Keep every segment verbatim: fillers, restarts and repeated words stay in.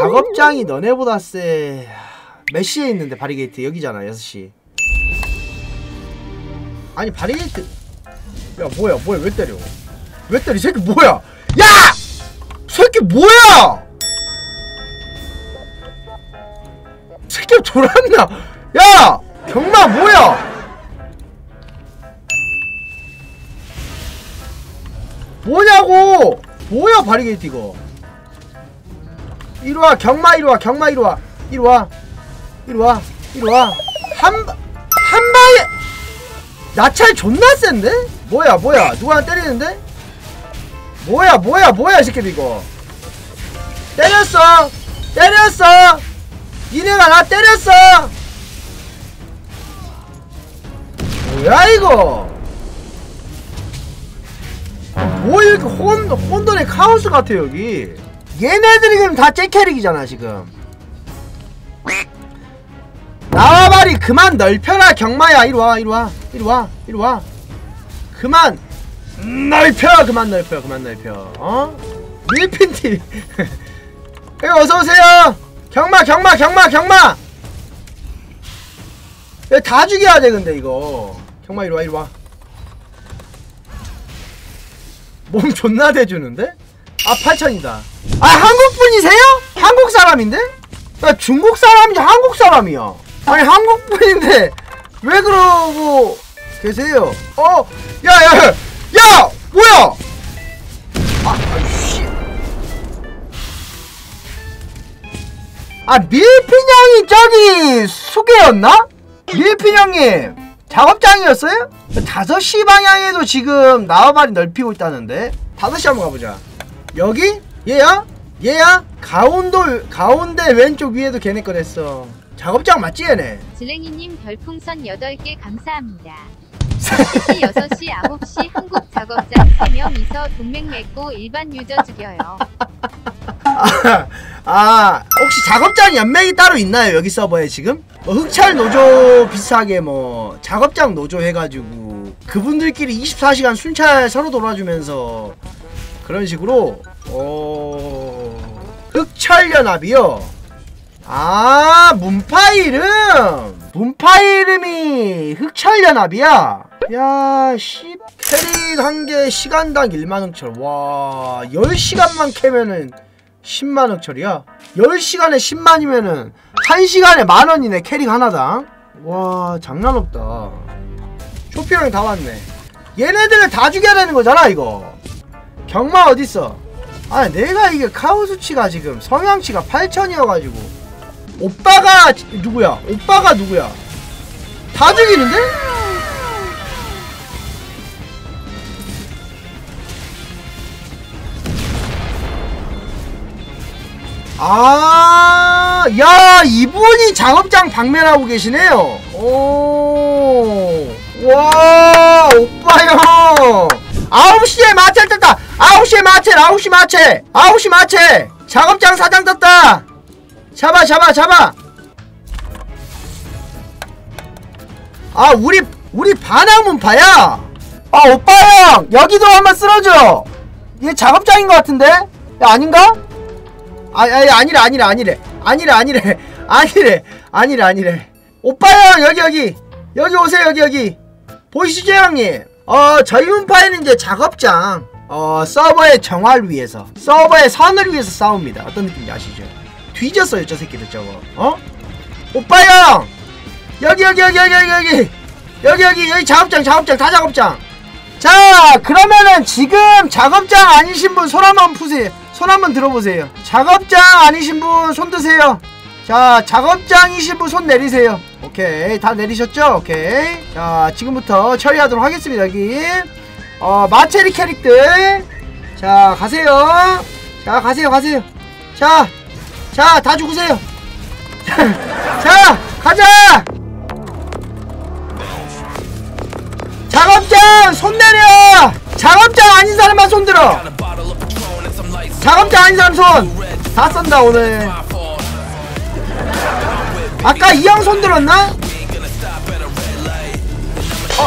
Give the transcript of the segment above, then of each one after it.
작업장이 너네보다 세. 몇 시에 있는데 바리게이트 여기잖아. 여섯 시. 아니 바리게이트 야 뭐야 뭐야 왜 때려 왜 때려 이 새끼 뭐야 야! 새끼 뭐야 새끼 돌았나 야! 경마 뭐야 뭐냐고 뭐야 바리게이트 이거 이리와 경마 이리와 경마 이리와 이리와 이리와 이리와 한 한 방에 나찰 존나 센데? 뭐야 뭐야 누가 나 때리는데? 뭐야 뭐야 뭐야 이 새끼들 이거 때렸어 때렸어 니네가 나 때렸어 뭐야 이거 뭐 이렇게 혼, 혼돈의 카오스 같아 여기 얘네들이 그럼 다 잭캐릭이잖아 지금 나와바리 그만 넓혀라 경마야 이리와 이리와 이리와 이리와 그만 넓혀 그만 넓혀 그만 넓혀 어? 밀핀티 여기 어서오세요 경마 경마 경마 경마 여기 다 죽여야 돼 근데 이거 경마 이리와 이리와 몸 존나 대주는데? 아 팔천이다 아 한국분이세요? 한국 사람인데? 나 중국 사람인지 한국 사람이야 아니 한국분인데 왜 그러고 계세요? 어? 야야야! 야! 뭐야! 아 씨. 아 밀핀 형이 저기 수계였나? 밀핀 형님 작업장이었어요? 다섯 시 방향에도 지금 나와바리 넓히고 있다는데 다섯 시 한번 가보자 여기? 얘야? 얘야? 가운데 가운데 왼쪽 위에도 걔네 거 됐어 작업장 맞지 얘네? 지랭이님 별풍선 여덟 개 감사합니다. 여섯 시 아홉 시 한국 작업장 세 명이서 동맹 맺고 일반 유저 죽여요. 아, 아 혹시 작업장 연맹이 따로 있나요 여기 서버에 지금? 뭐 흑철 노조 비슷하게 뭐 작업장 노조 해가지고 그분들끼리 이십사 시간 순찰 서로 돌아주면서 그런 식으로 어... 흑철연합이요? 아 문파 이름 문파 이름이 흑철연합이야 야 씨 캐릭 한 개 시간당 일만 흑철 와 열 시간만 캐면은 십만 흑철이야 열 시간에 십만이면은 한 시간에 만원이네 캐릭 하나당 와 장난 없다 쇼핑형이 다 왔네 얘네들을 다 죽여야 되는 거잖아 이거 경마 어딨어 아 내가 이게 카오수치가 지금 성향치가 팔천이어가지고 오빠가 누구야? 오빠가 누구야? 다 죽이는데? 아, 야, 이분이 작업장 방면하고 계시네요. 오, 와, 오빠 형. 아홉 시에 마찰 떴다. 아홉 시에 마찰, 아홉 시 마찰, 아홉 시 마찰. 작업장 사장 떴다. 잡아 잡아 잡아 아 우리 우리 반항문파야 아 오빠형 여기도 한번 쓸어줘 얘 작업장인 것 같은데? 야 아닌가? 아, 아 아니래 아니래 아니래 아니래 아니래 아니래 아니래 아니래 오빠형 여기 여기 여기 오세요 여기 여기 보이시죠 형님 어 저희 문파에는 이제 작업장 어 서버의 정화를 위해서 서버의 선을 위해서 싸웁니다 어떤 느낌인지 아시죠? 뒤졌어요 저 새끼들 저거 어? 오빠형 여기 여기 여기 여기 여기 여기 여기 여기 여기 작업장 작업장 다 작업장 자 그러면은 지금 작업장 아니신 분 손 한번 푸세요 손 한번 들어보세요 작업장 아니신 분 손 드세요 자 작업장이신 분 손 내리세요 오케이 다 내리셨죠? 오케이 자 지금부터 처리하도록 하겠습니다 여기 어 마체리 캐릭들 자 가세요 자 가세요 가세요 자 자, 다 죽으세요. 자, 가자. 작업장 손 내려. 작업장 아닌 사람만 손 들어. 작업장 아닌 사람 손. 다 쏜다 오늘. 아까 이 형 손 들었나? 어.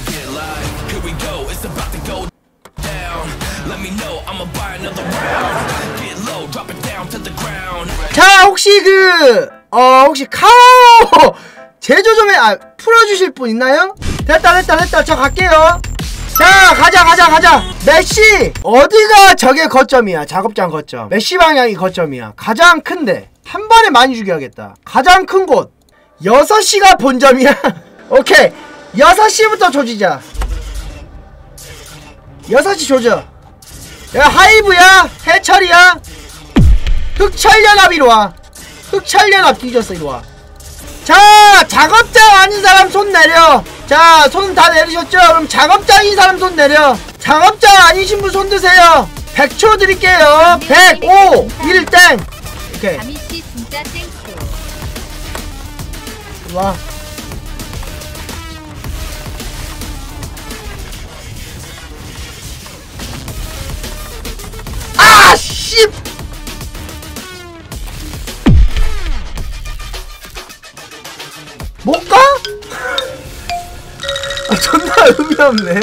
Let me know, I'ma buy another round. 혹시 그 어 혹시 카오 제조 좀 해, 아 풀어주실 분 있나요? 됐다 됐다 됐다 저 갈게요. 자 가자 가자 가자. 메시 어디가 저게 거점이야. 작업장 거점 메시 방향이 거점이야. 가장 큰데 한 번에 많이 죽여야겠다. 가장 큰 곳 여섯 시가 본점이야. 오케이 여섯 시부터 조지자. 여섯 시 조져. 야 하이브야 해철이야. 흑철연합 이리와. 흑철연합 뒤졌어 이리와. 자 작업장 아닌 사람 손 내려. 자 손 다 내리셨죠? 그럼 작업장인 사람 손 내려. 작업장 아니신 분 손 드세요. 백 초 드릴게요. 백, 오, 일 땡. 오케이 아미씨 진짜 땡큐. 와. 아 씨. 못 가? 아 존나 의미 없네.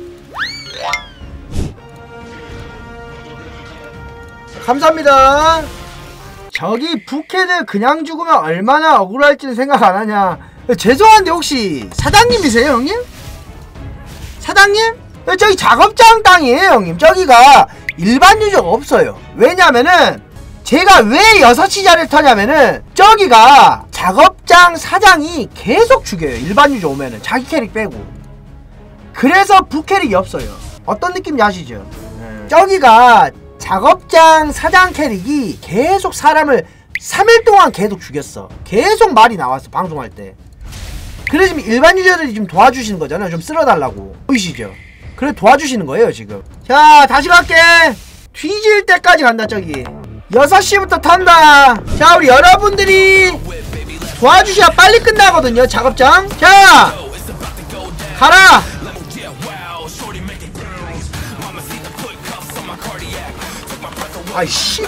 감사합니다. 저기 부캐들 그냥 죽으면 얼마나 억울할지는 생각 안 하냐. 죄송한데 혹시 사장님이세요 형님? 사장님? 저기 작업장 땅이에요 형님. 저기가 일반 유저가 없어요. 왜냐면은 제가 왜 여섯 시 자리를 터냐면은 저기가 작업장 사장이 계속 죽여요. 일반 유저 오면은 자기 캐릭 빼고. 그래서 부캐릭이 없어요. 어떤 느낌인지 아시죠? 음. 저기가 작업장 사장 캐릭이 계속 사람을 삼 일 동안 계속 죽였어. 계속 말이 나왔어 방송할 때. 그래 지금 일반 유저들이 좀 도와주시는 거잖아요. 좀 쓸어달라고. 보이시죠? 그래 도와주시는 거예요 지금. 자 다시 갈게. 뒤질 때까지 간다. 저기 여섯 시부터 탄다. 자 우리 여러분들이 도와주셔야 빨리 끝나거든요 작업장. 자 가라. 아이씨.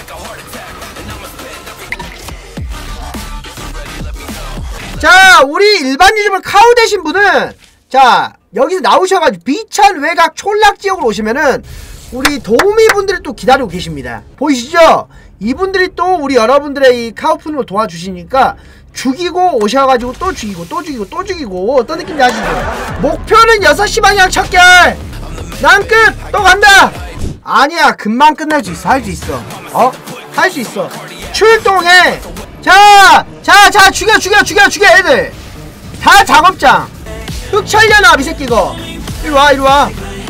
자 우리 일반 유저분 카우 되신 분은 자 여기서 나오셔가지고 비천 외곽 촌락지역으로 오시면은 우리 도우미분들이 또 기다리고 계십니다. 보이시죠? 이분들이 또 우리 여러분들의 이 카우프님을 도와주시니까 죽이고 오셔가지고 또 죽이고 또 죽이고 또 죽이고. 어떤 느낌인지 아시죠? 목표는 여섯 시 방향 척결. 난 끝! 또 간다! 아니야 금방 끝날 수 있어. 할 수 있어. 어? 할 수 있어. 출동해. 자! 자! 자! 죽여 죽여 죽여 죽여 애들 다 작업장. 흑철연합 이 새끼 이거 이리와 이리와.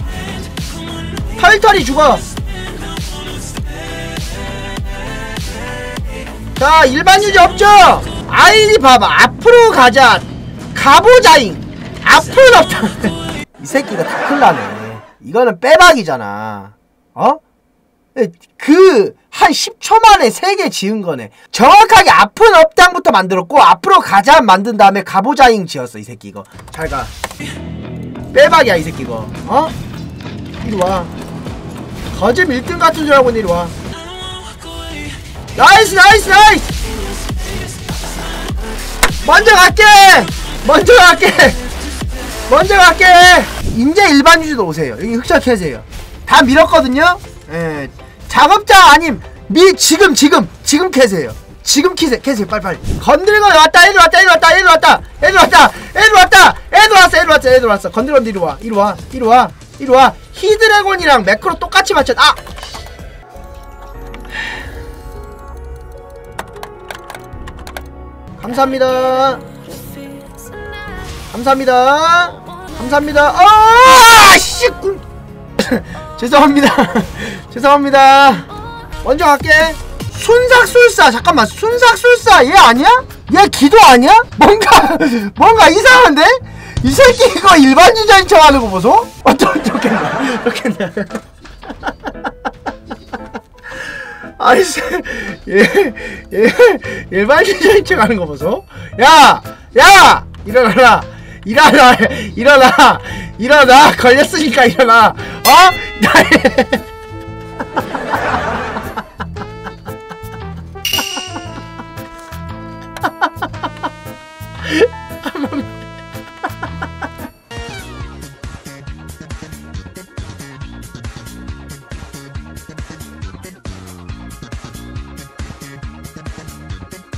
털털이 죽어. 자 일반 유저 없죠? 아이디 봐봐. 앞으로 가자. 가보자잉. 앞으로 없다. 이 새끼가 다 큰일나네. 이거는 빼박이잖아. 어? 그 한 십 초 만에 세 개 지은 거네. 정확하게 아픈 업장부터 만들었고 앞으로 가자 만든 다음에 가보자잉 지었어. 이 새끼 이거 잘가. 빼박이야 이 새끼 이거. 어? 이리와. 거짓 일 등 같은 줄 알고 이리와. 나이스 나이스 나이스. 먼저 갈게. 먼저 갈게. 먼저 갈게. 인제 일반 유저도 오세요. 여기 흑자 캐세요. 다 밀었거든요. 예. 작업장 아님 미 지금 지금 지금 캐세요. 지금 키세 캐세요. 빨리빨리. 건드리고 왔다. 애들 왔다. 애들 왔다. 애들 왔다. 애들 왔다. 애들 왔다. 애들 왔어. 애들 왔어. 애들 왔어. 건드려 건드려. 이리 와. 이리 와. 이리 와. 이리 와. 히드래곤이랑 매크로 똑같이 맞췄. 아. 감사합니다. 감사합니다. 감사합니다. 아, 씨. 죄송합니다. 죄송합니다. 먼저 갈게. 순삭술사. 잠깐만. 순삭술사 얘 아니야? 얘 기도 아니야? 뭔가 뭔가 이상한데? 이 새끼 이거 일반 유저인 척 하는 거 보소? 어떤 좋겠나? 좋겠나? 아이씨. 얘, 얘 일반 유저인 척 하는 거 보소? 야! 야! 일어나라. 일어나. 일어나. 일어나. 걸렸으니까 일어나. 어?